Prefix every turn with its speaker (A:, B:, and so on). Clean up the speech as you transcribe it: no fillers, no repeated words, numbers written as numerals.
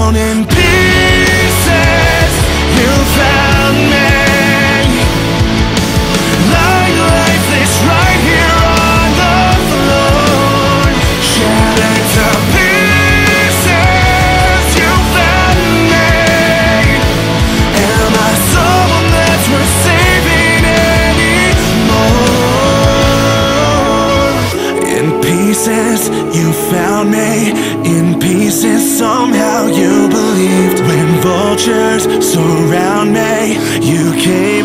A: down in pieces. You found me, lying lifeless right here on the floor, shattered to pieces. You found me. Am I someone that's worth saving anymore? In pieces, you found me. In pieces, somehow you believed. When vultures surround me, you came.